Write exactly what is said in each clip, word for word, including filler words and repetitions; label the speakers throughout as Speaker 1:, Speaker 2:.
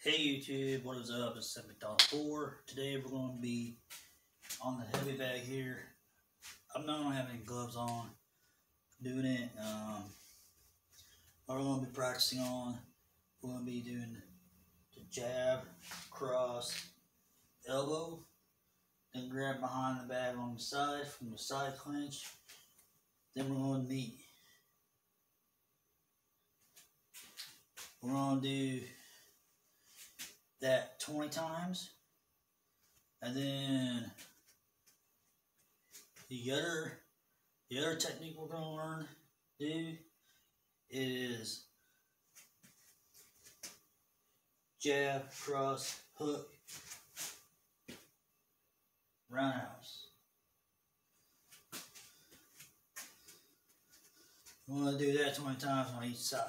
Speaker 1: Hey YouTube, what is up? It's seven four. Today we're going to be on the heavy bag here. I'm not going to have any gloves on doing it. Um, what we're going to be practicing on, we're going to be doing the jab, cross, elbow, then grab behind the bag on the side from the side clinch. Then we're going to knee. We're going to do that twenty times, and then the other the other technique we're going to learn to do is jab, cross, hook, roundhouse. We're going to do that twenty times on each side.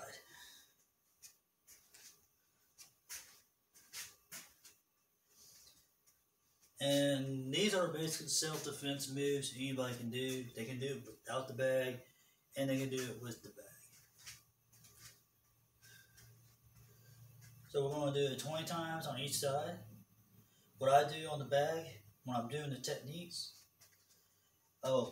Speaker 1: And these are basically self-defense moves anybody can do. They can do it without the bag, and they can do it with the bag. So we're going to do it twenty times on each side. What I do on the bag when I'm doing the techniques, oh,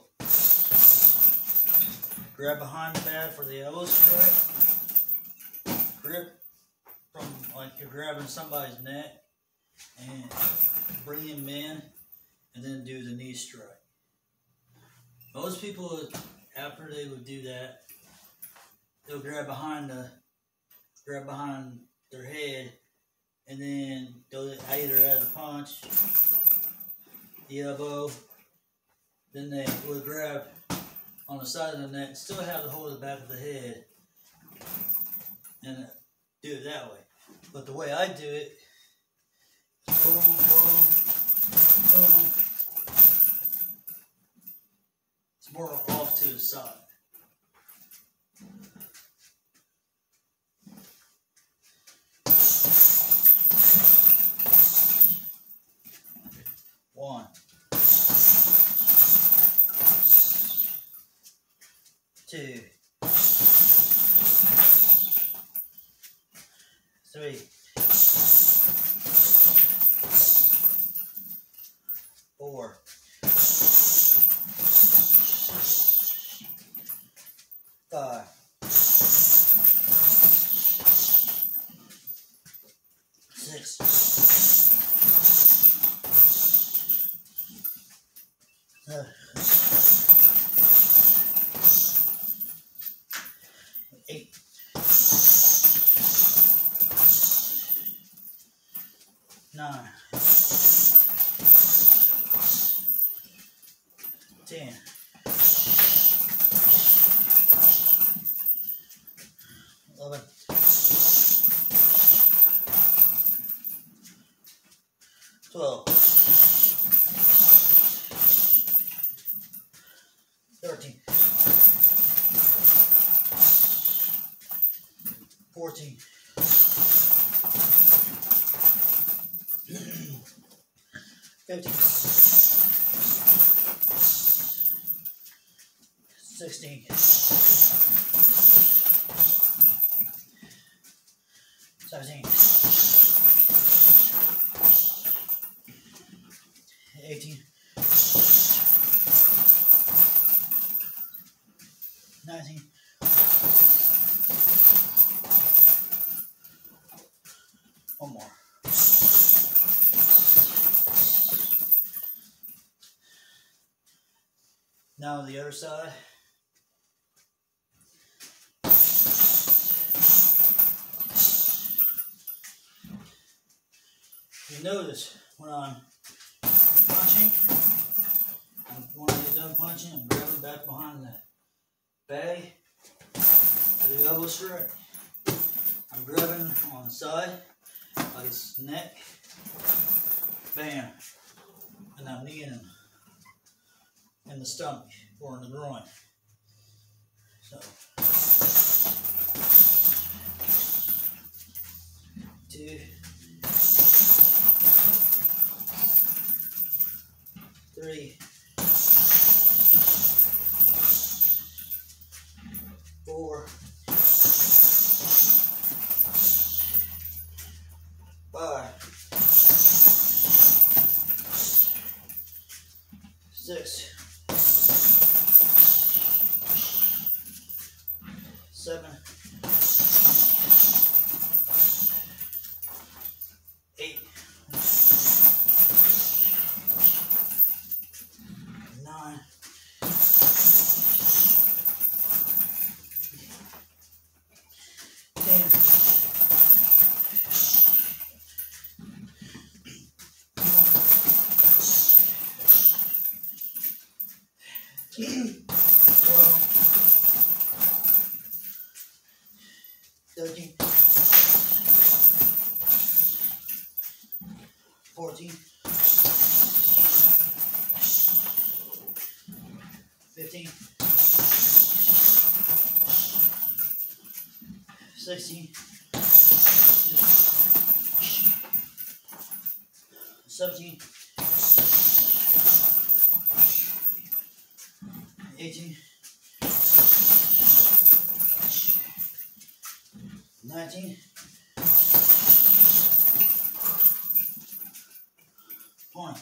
Speaker 1: grab behind the bag for the elbow strike, grip from like you're grabbing somebody's neck, and bring him in, and then do the knee strike. Most people, after they would do that, they'll grab behind the, grab behind their head, and then they'll either add the punch, the elbow, then they will grab on the side of the neck, still have the hold of the back of the head, and do it that way. But the way I do it, boom, boom, boom. It's more off to the side. One, two, three, four, five, six, seven, eight, nine, ten, eleven, twelve, thirteen, fourteen, fifteen, sixteen, seventeen, eighteen, nineteen, one more. Now the other side. You notice when I'm punching, and when I get done punching, I'm grabbing back behind the bag. I do elbow strike. I'm grabbing on the side, like his neck, bam, and I'm kneeing him in the stomach or in the groin. So, two, three, four, five, seven, eight, nine, ten, twelve, thirteen, fourteen, fifteen, sixteen, seventeen, eighteen, nineteen, twenty.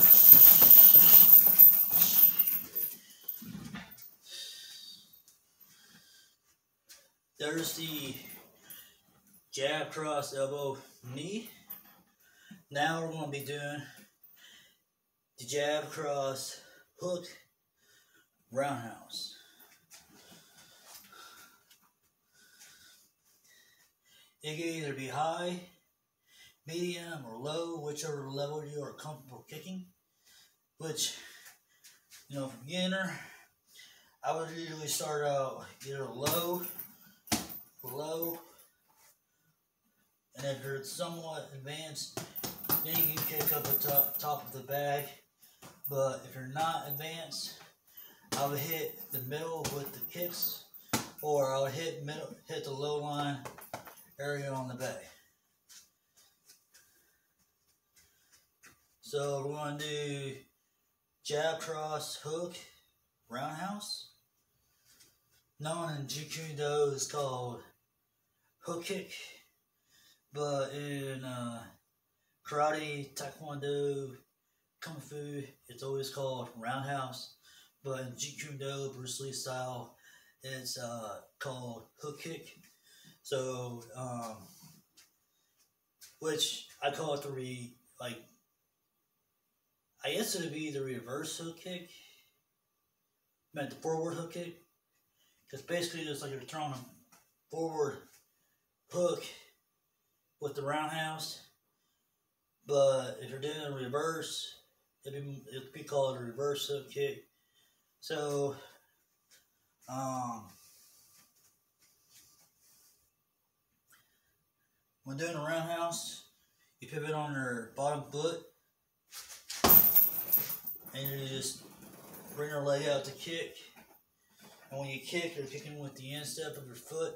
Speaker 1: There's the jab, cross, elbow, knee. Now we're going to be doing the jab, cross, hook, roundhouse. It can either be high, medium, or low, whichever level you are comfortable kicking. Which, you know, for beginner, I would usually start out either low, low, and if you're somewhat advanced, then you can kick up the top, top of the bag. But if you're not advanced, I would hit the middle with the kicks, or I would hit middle, hit the low line area on the bag. So we're going to do jab, cross, hook, roundhouse. Known in Taekwondo is called hook kick, but in uh, karate, Taekwondo, Kung Fu, it's always called roundhouse. But in Taekwondo, Bruce Lee style, it's uh, called hook kick. So, um, which I call it the re, like, I guess it would be the reverse hook kick. I meant the forward hook kick. Because basically it's like you're throwing a forward hook with the roundhouse. But if you're doing a reverse, it'd be, it'd be called a reverse hook kick. So, um, when doing a roundhouse, you pivot on your bottom foot, and you just bring your leg out to kick. And when you kick, you're kicking with the instep of your foot.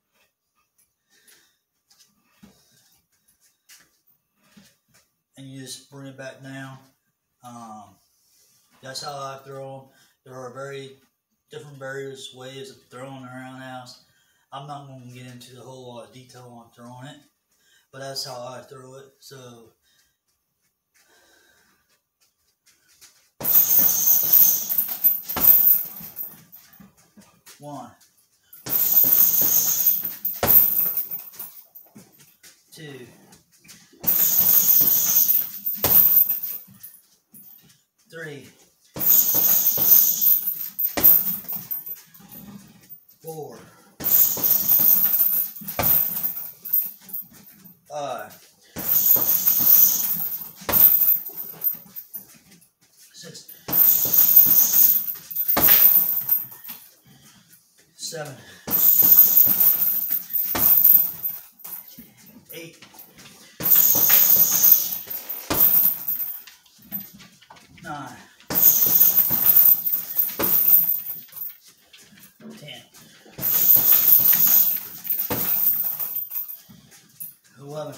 Speaker 1: And you just bring it back down. Um, that's how I throw them. There are very different various ways of throwing a roundhouse. I'm not going to get into the whole lot of detail on throwing it, but that's how I throw it. So, one, two, three, four, five, six, seven, eight, nine, ten, eleven,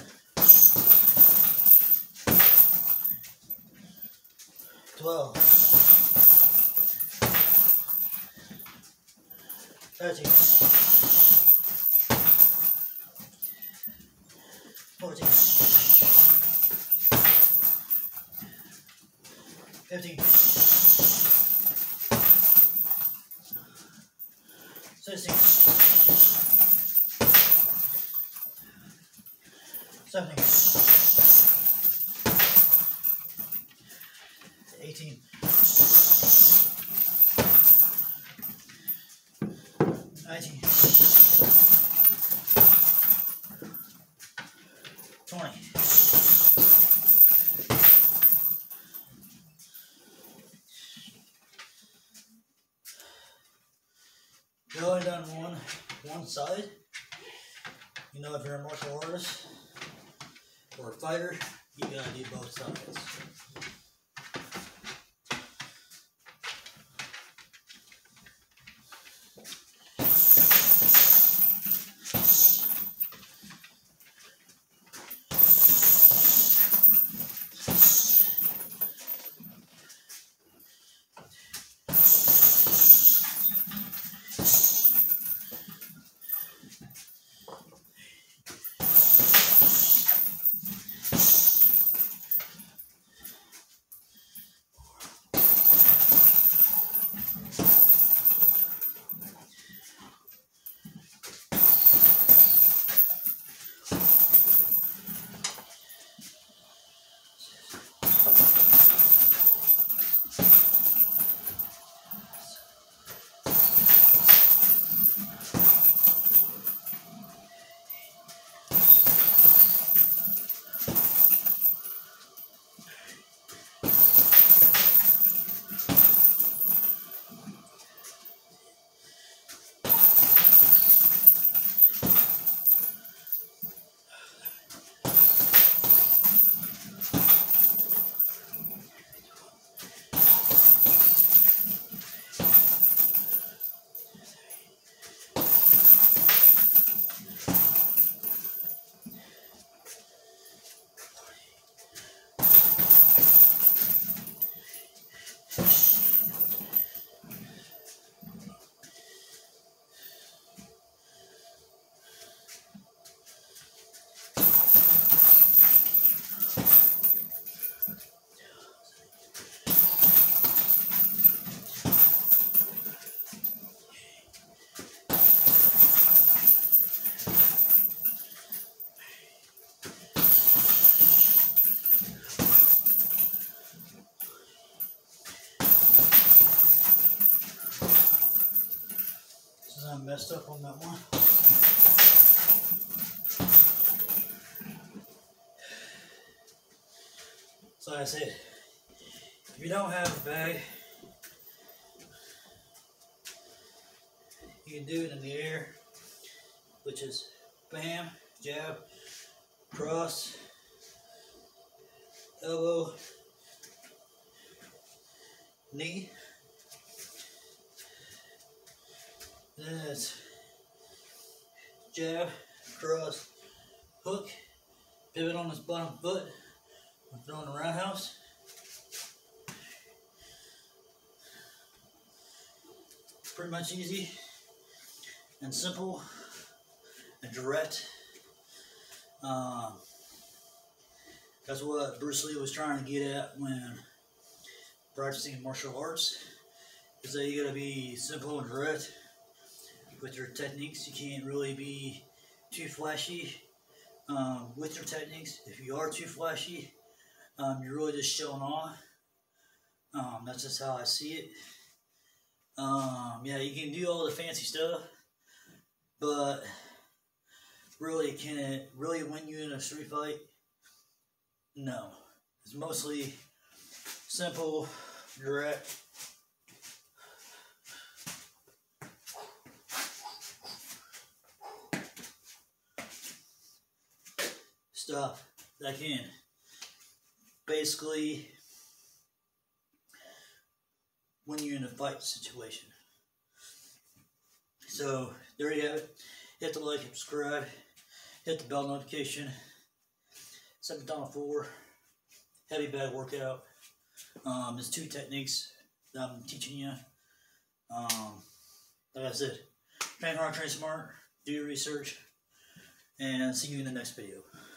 Speaker 1: twelve, thirteen, fourteen, fifteen, sixteen, seventeen, eighteen, nineteen, twenty, you only done one one side. You know, if you're a martial artist or a fighter, you gotta do both sides. I messed up on that one. So like I said, if you don't have a bag, you can do it in the air, which is bam, jab, cross, elbow, knee. Then it's jab, cross, hook, pivot on this bottom foot. I'm throwing a roundhouse. Pretty much easy and simple and direct. Um, that's what Bruce Lee was trying to get at when practicing martial arts, is that you gotta be simple and direct with your techniques. You can't really be too flashy um, with your techniques. If you are too flashy, um, you're really just showing off. Um, that's just how I see it. Um, yeah, you can do all the fancy stuff, but really, can it really win you in a street fight? No. It's mostly simple, direct. Stuff that can basically when you're in a fight situation. So there you have it. Hit the like, subscribe, hit the bell notification. Seven down four, heavy bag workout. Um, there's two techniques that I'm teaching you. Um, like I said, train hard, train smart, do your research, and see you in the next video.